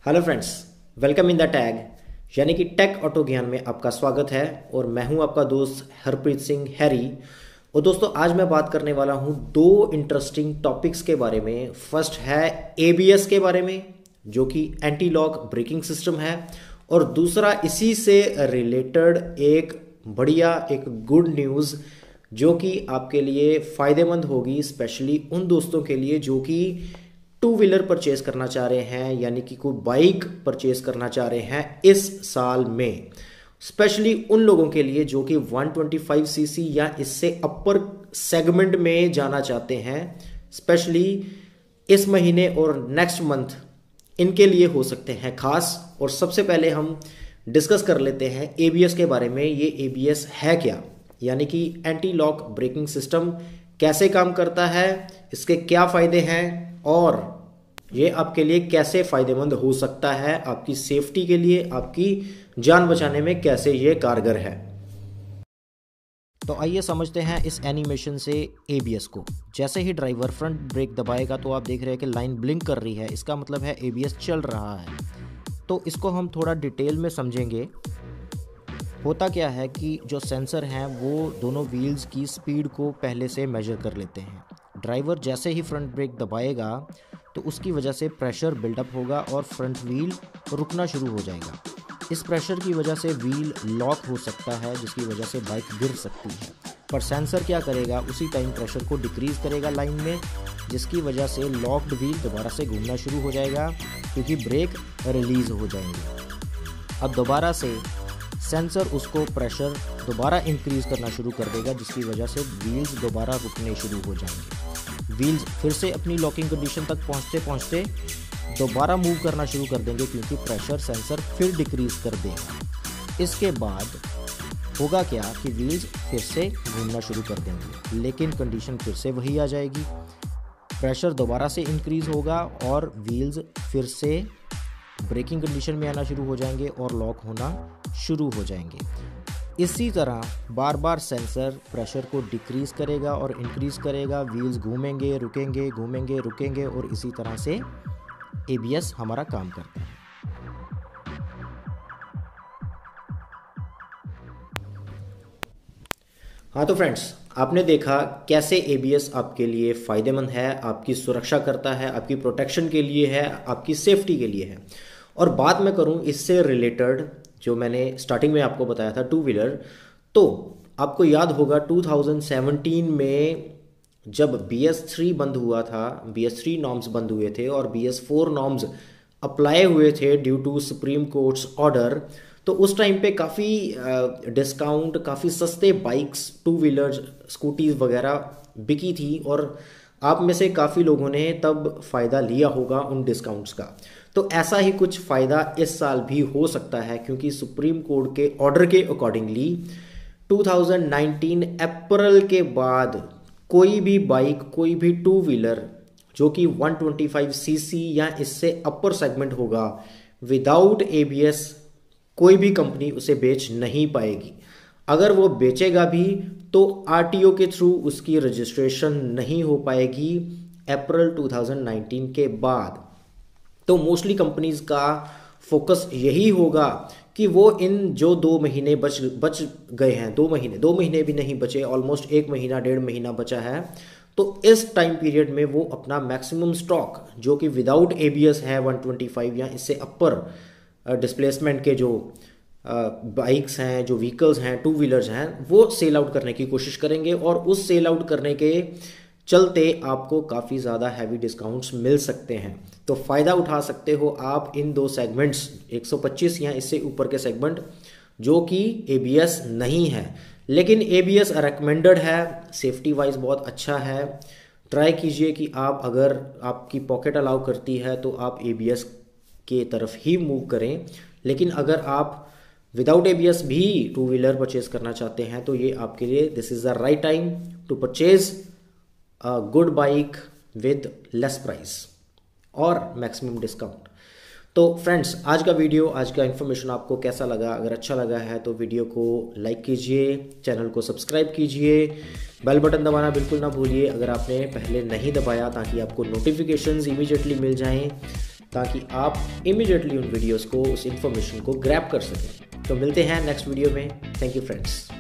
Hello friends, welcome in the tag यानी कि take auto ज्ञान में आपका स्वागत है। और मैं हूं आपका दोस्त हरप्रीत सिंह हैरी। और दोस्तों, आज मैं बात करने वाला हूं दो इंटरेस्टिंग टॉपिक्स के बारे में। फर्स्ट है एबीएस के बारे में, जो कि एंटी लॉक ब्रेकिंग सिस्टम है, और दूसरा इसी से रिलेटेड एक बढ़िया एक गुड न्यूज़ जो कि आपके लिए फ़ायदेमंद होगी, स्पेशली उन दोस्तों के लिए जो कि टू व्हीलर परचेज करना चाह रहे हैं, यानी कि कोई बाइक परचेज करना चाह रहे हैं इस साल में। स्पेशली उन लोगों के लिए जो कि 125 सीसी या इससे अपर सेगमेंट में जाना चाहते हैं, स्पेशली इस महीने और नेक्स्ट मंथ इनके लिए हो सकते हैं खास। और सबसे पहले हम डिस्कस कर लेते हैं एबीएस के बारे में। ये एबीएस है क्या, यानी कि एंटी लॉक ब्रेकिंग सिस्टम कैसे काम करता है, इसके क्या फ़ायदे हैं और ये आपके लिए कैसे फ़ायदेमंद हो सकता है, आपकी सेफ्टी के लिए, आपकी जान बचाने में कैसे ये कारगर है। तो आइए समझते हैं इस एनिमेशन से एबीएस को। जैसे ही ड्राइवर फ्रंट ब्रेक दबाएगा तो आप देख रहे हैं कि लाइन ब्लिंक कर रही है, इसका मतलब है एबीएस चल रहा है। तो इसको हम थोड़ा डिटेल में समझेंगे। होता क्या है कि जो सेंसर हैं वो दोनों व्हील्स की स्पीड को पहले से मेजर कर लेते हैं। ड्राइवर जैसे ही फ्रंट ब्रेक दबाएगा तो उसकी वजह से प्रेशर बिल्डअप होगा और फ्रंट व्हील रुकना शुरू हो जाएगा। इस प्रेशर की वजह से व्हील लॉक हो सकता है, जिसकी वजह से बाइक गिर सकती है। पर सेंसर क्या करेगा, उसी टाइम प्रेशर को डिक्रीज करेगा लाइन में, जिसकी वजह से लॉक्ड व्हील दोबारा से घूमना शुरू हो जाएगा क्योंकि ब्रेक रिलीज हो जाएंगे। अब दोबारा से सेंसर उसको प्रेशर दोबारा इंक्रीज करना शुरू कर देगा, जिसकी वजह से व्हील्स दोबारा रुकने शुरू हो जाएंगे। व्हील्स फिर से अपनी लॉकिंग कंडीशन तक पहुंचते पहुंचते दोबारा मूव करना शुरू कर देंगे क्योंकि प्रेशर सेंसर फिर डिक्रीज कर देगा। इसके बाद होगा क्या कि व्हील्स फिर से घूमना शुरू कर देंगे, लेकिन कंडीशन फिर से वही आ जाएगी। प्रेशर दोबारा से इंक्रीज होगा और व्हील्स फिर से ब्रेकिंग कंडीशन में आना शुरू हो जाएंगे और लॉक होना शुरू हो जाएंगे। इसी तरह बार बार सेंसर प्रेशर को डिक्रीज करेगा और इंक्रीज करेगा। व्हील्स घूमेंगे रुकेंगे, घूमेंगे रुकेंगे, और इसी तरह से एबीएस हमारा काम करता है। हाँ तो फ्रेंड्स, आपने देखा कैसे एबीएस आपके लिए फ़ायदेमंद है, आपकी सुरक्षा करता है, आपकी प्रोटेक्शन के लिए है, आपकी सेफ्टी के लिए है। और बात मैं करूं इससे रिलेटेड, जो मैंने स्टार्टिंग में आपको बताया था टू व्हीलर, तो आपको याद होगा 2017 में जब BS3 बंद हुआ था, BS3 नॉर्म्स बंद हुए थे और BS4 नॉर्म्स अप्लाई हुए थे due to supreme court's order. तो उस टाइम पे काफ़ी डिस्काउंट, काफ़ी सस्ते बाइक्स, टू व्हीलर, स्कूटीज़ वगैरह बिकी थी और आप में से काफ़ी लोगों ने तब फ़ायदा लिया होगा उन डिस्काउंट्स का। तो ऐसा ही कुछ फ़ायदा इस साल भी हो सकता है क्योंकि सुप्रीम कोर्ट के ऑर्डर के अकॉर्डिंगली 2019 अप्रैल के बाद कोई भी बाइक, कोई भी टू व्हीलर जो कि 125 सीसी या इससे अपर सेगमेंट होगा, विदाउट एबीएस कोई भी कंपनी उसे बेच नहीं पाएगी। अगर वो बेचेगा भी तो आरटीओ के थ्रू उसकी रजिस्ट्रेशन नहीं हो पाएगी अप्रैल 2019 के बाद। तो मोस्टली कंपनीज का फोकस यही होगा कि वो इन जो 2 महीने बच गए हैं, 2 महीने भी नहीं बचे, ऑलमोस्ट 1 महीना 1.5 महीना बचा है, तो इस टाइम पीरियड में वो अपना मैक्सिमम स्टॉक जो कि विदाउट एबीएस है 125 या इससे अपर डिस्प्लेसमेंट के जो बाइक्स हैं, जो व्हीकल्स हैं, टू व्हीलर्स हैं, वो सेल आउट करने की कोशिश करेंगे। और उस सेल आउट करने के चलते आपको काफ़ी ज़्यादा हैवी डिस्काउंट्स मिल सकते हैं। तो फ़ायदा उठा सकते हो आप इन दो सेगमेंट्स, 125 या इससे ऊपर के सेगमेंट जो कि एबीएस नहीं है, लेकिन एबीएस रेकमेंडेड है, सेफ्टी वाइज बहुत अच्छा है। ट्राई कीजिए कि आप, अगर आपकी पॉकेट अलाउ करती है तो आप एबीएस के तरफ ही मूव करें। लेकिन अगर आप विदाउट एबीएस भी टू व्हीलर परचेज करना चाहते हैं तो ये आपके लिए this is the right time to purchase a good bike with less price और मैक्सिमम डिस्काउंट। तो फ्रेंड्स, आज का वीडियो, आज का इन्फॉर्मेशन आपको कैसा लगा? अगर अच्छा लगा है तो वीडियो को लाइक कीजिए, चैनल को सब्सक्राइब कीजिए, बेल बटन दबाना बिल्कुल ना भूलिए अगर आपने पहले नहीं दबाया, ताकि आपको नोटिफिकेशंस इमीडिएटली मिल जाएं ताकि आप इमीडिएटली उन वीडियोस को, उस इन्फॉर्मेशन को ग्रैब कर सकें। तो मिलते हैं नेक्स्ट वीडियो में। Thank you friends.